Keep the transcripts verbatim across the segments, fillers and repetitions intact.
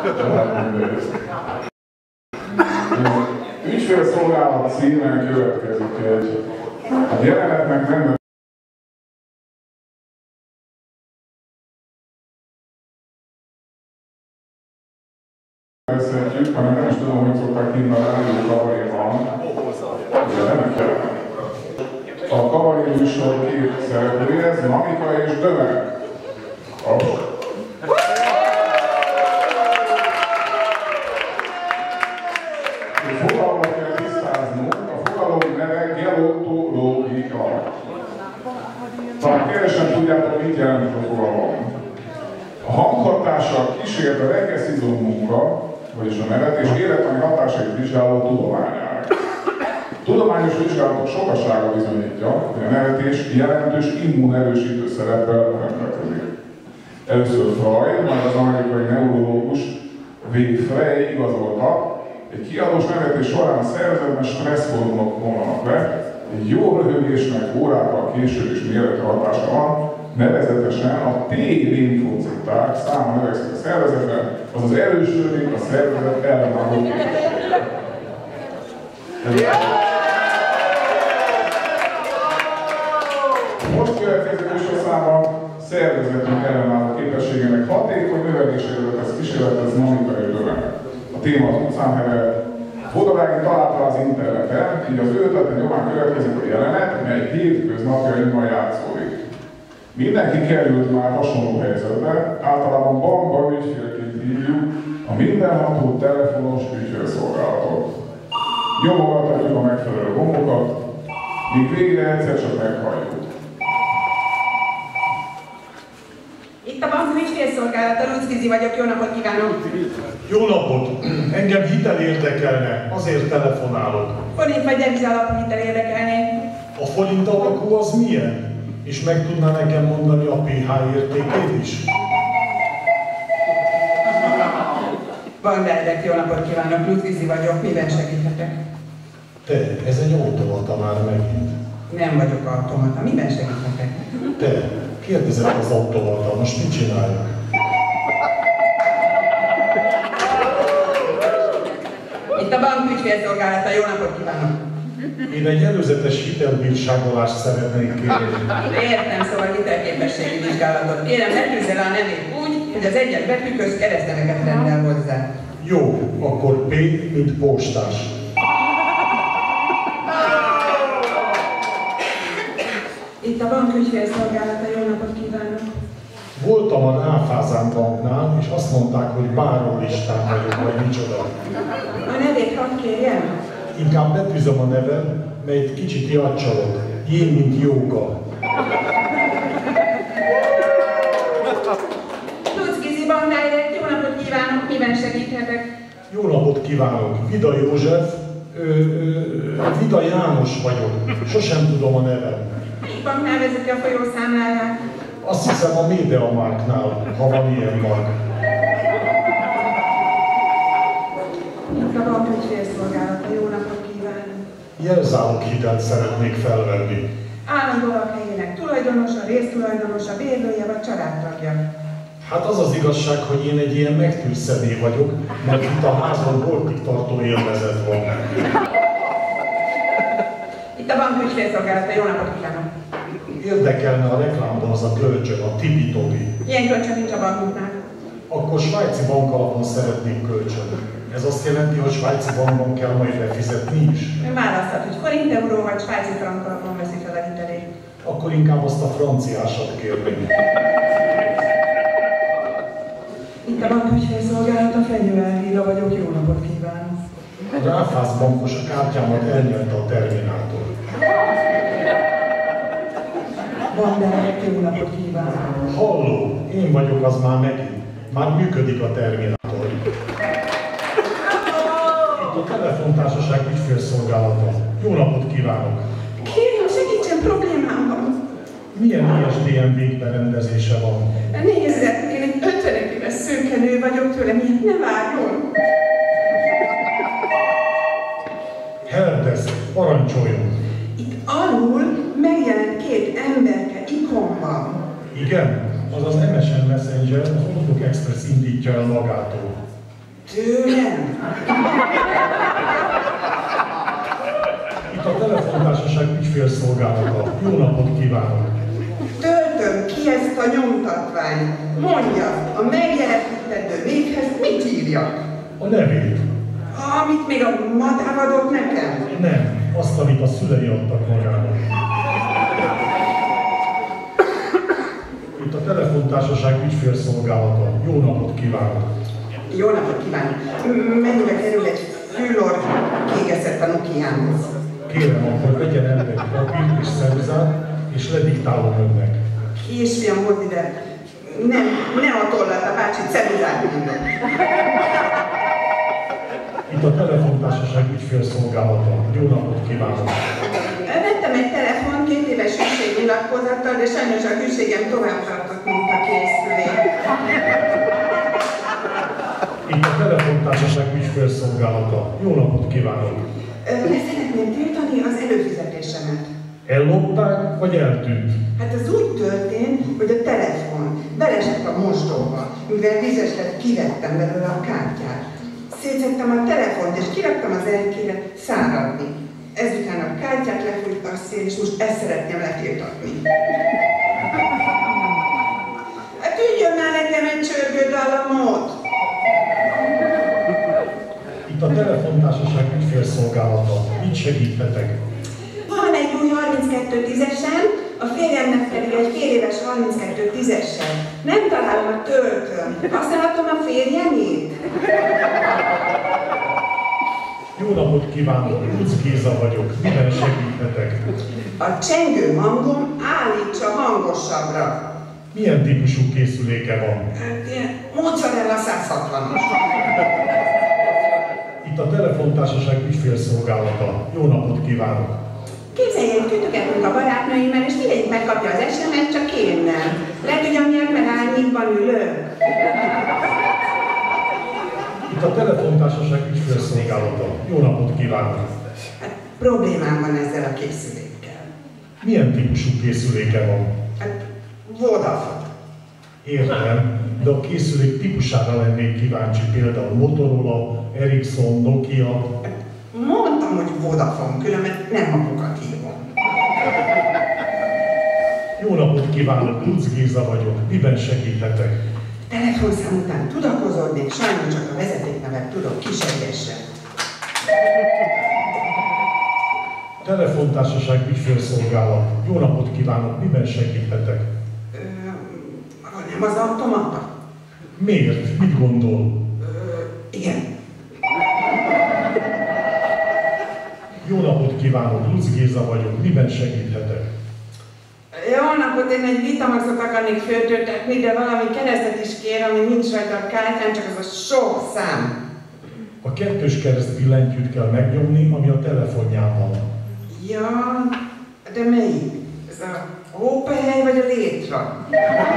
Ügyfélszolgálat címen következik egy a jelenetnek nem beszéltjük, hanem nem is tudom, hogy szokták hívni a rádió kabaréban. A kabaré műsor két szereplője, ez Mamika és Dömer. Fogalmat kell tisztáznunk, a fogalom neve gerontológia. Talán kevesen tudjátok, mit jelent a fogalom. A hanghatással kísért a reggesszizó munka, vagyis a nevetés élettani hatásait vizsgáló tudományág. A tudományos vizsgálatok sokasága bizonyítja, hogy a nevetés jelentős immunerősítő szereppel rendelkezik. Először Freud, majd az amerikai neurológus W. Frey igazolta, egy kiadós nevetés során a szervezetben stresszhormonok vonulnak le, egy jó röhögésnek órákkal később is mérhető hatása van, nevezetesen a T-limfociták száma növekszik a szervezetben, azaz erősödik a szervezet ellenálló képessége. Most következő műsorszámban szervezetünk ellenálló képességének hatékony növelésére tesz kísérletez Mamika és Dömer. A téma az utcán hever. Vodavági találta az interneten, így az ő ötlete nyomán következik a jelenet, mely hétköznapjainkban játszódik. Mindenki került már hasonló helyzetbe, általában bankba ügyfélként hívjuk a mindenható telefonos ügyfélszolgálatot. Nyomogatjuk a megfelelő gombokat, míg végre egyszer csak meghalljuk. Itt a bank ügyfélszolgálata, Luckizi vagyok, jó napot kívánok! Jó napot! Engem hitel érdekelne, azért telefonálok. Forint vagy deviz alapú hitel érdekelné. A forint alakú az milyen? És meg tudná nekem mondani a pé há értékét is? Banderdek, jó napot kívánok, Luckizi vagyok, miben segíthetek? Te, ez egy automata már megint. Nem vagyok automata, miben segíthetek? Te, kérdezem az automata, most mit csináljuk? Itt a bank ügyfélszolgálata, jó napot kívánok! Én egy előzetes hitelbírságolást szeretnék kérni. Értem, szóval hitelképességi vizsgálatot. Kérem, ne tűzze le a nevét úgy, hogy az egyes betűköz keresztneveket rendel hozzá. Jó, akkor P, mint postás. Itt a bank ügyfélszolgálata, jó napot kívánok! Voltam a Ráfázán banknál, és azt mondták, hogy báró listán vagyok, vagy micsoda. A nevét hadd kérjem? Inkább betűzöm a nevem, melyet kicsit játszolok. Én, mint Jóka. Luckizi Banderdek, jó napot kívánok, miben segíthetek? Jó napot kívánok! Vida József, ö, ö, Vida János vagyok. Sosem tudom a nevem. Melyik banknál vezeti a folyószámláját? Azt hiszem a MediaMarktnál, ha van ilyen bank. Itt a bank ügyfélszolgálata, jó napot kívánok! Jelzálog hitelt szeretnék felvenni. Állandó lakhelyének tulajdonosa, résztulajdonosa, bérlője vagy családtagja? Hát az az igazság, hogy én egy ilyen megtűrt személy vagyok, mert itt a házon boltig tartó élvezet van. Itt a bank ügyfélszolgálata, jó napot kívánok! Érdekelne a reklámban az a kölcsön, a Tibi-Tobi. Ilyen kölcsön nincs a bankunknál. Akkor svájci bankalapon szeretnék kölcsön. Ez azt jelenti, hogy svájci bankban kell majd befizetni is? Ön választhat, hogy forint, euró vagy svájci frank alapon veszi fel a hitelét. Akkor inkább azt a franciásat kérném. Itt a bank ügyfélszolgálata, Fenyő Elvira vagyok, jó napot kívánok! A Ráfász bankos a kártyámat elnyelte a terminátor. Banderdek, jó napot kívánok! Halló, én vagyok az már megint. Már működik a terminátor. Itt a telefontársaság ügyfélszolgálata. Jó napot kívánok! Kérem, segítsen, problémám van! Milyen i es dé en végberendezése van? Nézze, én egy ötvenek éves szőkenő vagyok tőle, miért ne várjon? Heldesz, parancsoljon! Itt alul megjelent két emberke ikonban. Igen, az az em es en Messenger, az Outlook Express indítja el magától. Tőlem? Itt a telefontársaság ügyfélszolgálata. Jó napot kívánok! Töltöm ki ezt a nyomtatványt. Mondja, a megjelenítendő névhez mit írjak? A nevét. Amit még a madáv adott nekem? Nem, azt, amit a szülei adtak magának. Itt a telefontársaság ügyfélszolgálata. Jó napot kívánok! Jó napot kívánok! Mennyibe kerül egy fülor kégeszett a Nokiámhoz? Kérem, akkor vegyen elő egy papírt és szerzát, és lediktálom önnek. Kisfiam, hozd ide! Nem, nem a tollat, a bácsi ceruzát minden. Itt a telefontársaság ügyfélszolgálata. Jó napot kívánok! Vettem egy telefon két éves hűségnyilatkozattal, de sajnos a hűségem tovább tartott, mint a készülék. Itt a telefontársaság ügyfélszolgálata. Jó napot kívánok! Le szeretném tiltani az előfizetésemet. Ellopták, vagy eltűnt? Hát ez úgy történt, hogy a telefon belesett a mosdóba, mivel vizes lett, kivettem belőle a kártyát. Szétszettem a telefont, és kiraktam az erkére száradni. Ezután a kártyát lefújt a szél, és most ezt szeretném letiltatni. Hát ügyjön már nekem egy csörgődallamot! Itt a telefontársaság ügyfélszolgálata. Mit segíthetek? Van egy új harminckettő tízesen, a férjemnek pedig egy fél éves harminckettő tízesen. Nem találom a töltőm. Használhatom a férjemét? Jó napot kívánok! Lucz Géza vagyok. Miben segíthetek? A csengő hangom állítsa hangosabbra. Milyen típusú készüléke van? Hát ilyen mozzarella száz hatvanas. Itt a telefontársaság ügyfélszolgálata. Jó napot kívánok! Képzeljen, kötögetünk a barátnőimmel, és mindegyik megkapja az es em es-t, csak én nem. Le tudjam miért, mert árnyékban ülök. Itt a telefontársaság ügyfélszolgálata. Jó napot kívánok! Hát problémám van ezzel a készülékkel. Milyen típusú készüléke van? Hát Vodafone. Értem, de a készülék típusára lennék kíváncsi, például Motorola, Ericsson, Nokia. Mondtam, hogy Vodafone, különben nem magukat hívom. Jó napot kívánok, Lucz Géza vagyok. Miben segíthetek? Telefonszám után tudakozódnék, sajnos csak a vezetéknevet tudok kiseggessen. Telefontársaság ügyfélszolgálat. Jó napot kívánok, miben segíthetek? Ö, nem az automata? Miért? Mit gondol? Ö, igen. Jó napot kívánok, Lucz Géza vagyok. Miben segíthetek? Jó napot, én egy vitamaxot akarnék föltöltetni, de valami keresztet is kér, ami nincs rajta a kártyán, csak az a sok szám. A kettős kereszt billentyűt kell megnyomni, ami a telefonján van. Ja, de melyik? Ez a hópehely vagy a létra?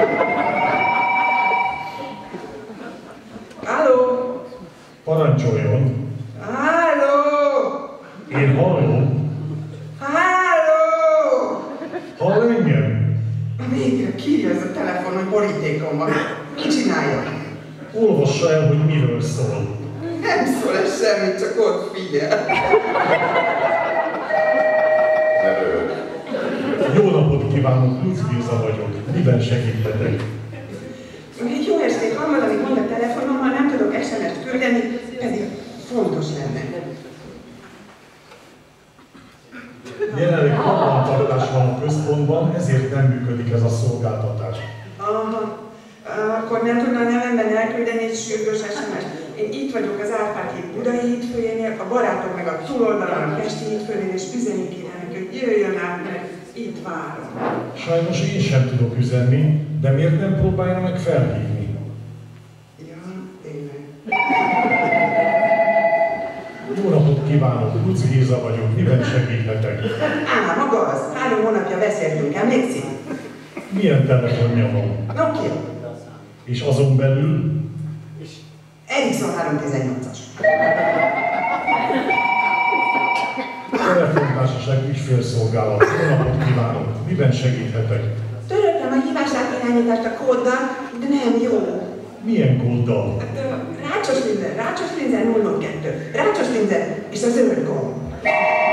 Halló? Parancsoljon! Halló? Én hallom. Halló? Hall engem? Végre kírja ez a telefon, hogy borítékon van. Mit csinálja? Olvassa el, hogy miről szól. Nem szól ez semmit, csak ott figyel. Jó napot kívánok, Lucz Géza vagyok. Miben segíthetek? Jó estét, van valami gond a telefonommal, nem tudok es em es-t küldeni, pedig fontos lenne. Jelenleg karbantartás van a központban, ezért nem működik ez a szolgáltatás. Aha, akkor nem tudna a nevemben elküldeni egy sürgős es em es-t. Én itt vagyok az Árpád híd Budai hídfőjénél, a barátom meg a túloldalon a Pesti hídfőnél, és üzenni kéne neki, hogy jöjjön át, mert itt várom. Sajnos én sem tudok üzenni, de miért nem próbálja meg felhívni? Ja, tényleg. Jó napot kívánok, Lucz Géza vagyok, miben segíthetek? Á, maga az, három hónapja beszéltünk, emlékszik? Milyen telefonja van? Nokia. És azon belül? Ericsson háromszáztizennyolcas. Telefontársaság ügyfélszolgálat. Jó napot kívánok, miben segíthetek? Töröltem a hívás átirányítást a kóddal, de nem jó. Milyen kóddal? Hát, rácsos linzer, rácsos linzer nulla nulla kettő, rácsos linzer és a zöld gomb.